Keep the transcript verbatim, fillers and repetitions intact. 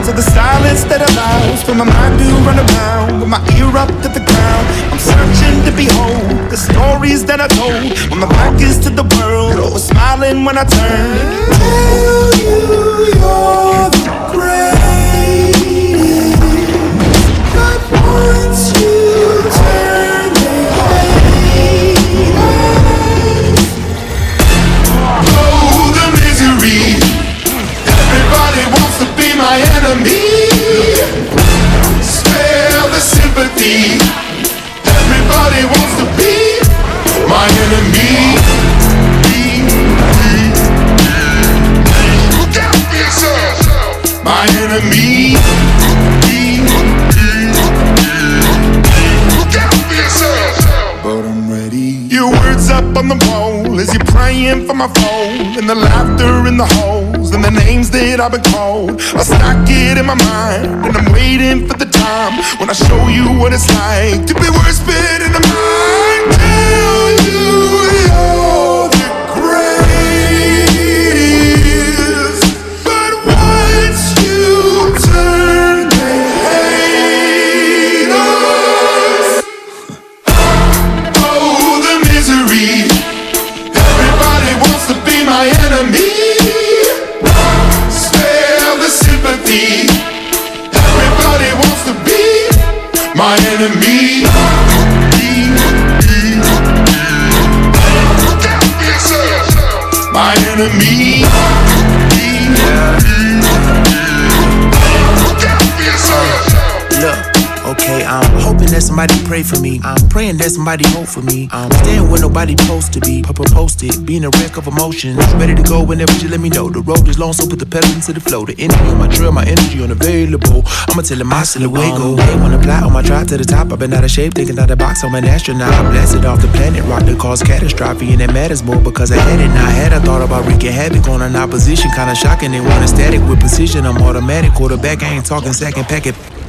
sounds of the silence that allows for my mind to run around with my ear up to the ground. I'm searching to behold the stories that I told when my back is to the world, or was smiling when I turned. Tell you you're the greatest, but once you turn the haters. Oh, the misery. Everybody wants to be my enemy. Spare the sympathy. Everybody wants to be my enemy. Look out for yourself. My enemy. Look out for yourself. But I'm ready. Your words up on the wall as you're praying for my phone, and the laughter in the holes and the names that I've been called. I stack it in my mind and I'm waiting for the time when I show you what it's like to be worse fit in the mind. Tell you you're the greatest, but once you turn the haters. Oh, the misery. Everybody wants to be my enemy. Spare the sympathy. Everybody wants to be my enemy. Look out for yourself. My enemy. Look out for yourself. Look, okay, I'm hoping that somebody pray for me. I'm praying that somebody hope for me. I'm staying where nobody supposed to be. Papa posted, being a wreck of emotions. Ready to go whenever you let me know. The road is long, so put the pedal into the flow. The energy on my trail, my energy unavailable. I'ma tell him my silhouette go. They wanna fly on my drive to the top. I've been out of shape, thinking out the box. I'm an astronaut. I blasted off the planet, rock that caused catastrophe, and it matters more because I had it. Now I had a thought about wreaking havoc on an opposition, kinda shocking. They want a static with precision. I'm automatic quarterback. I ain't talking second packet.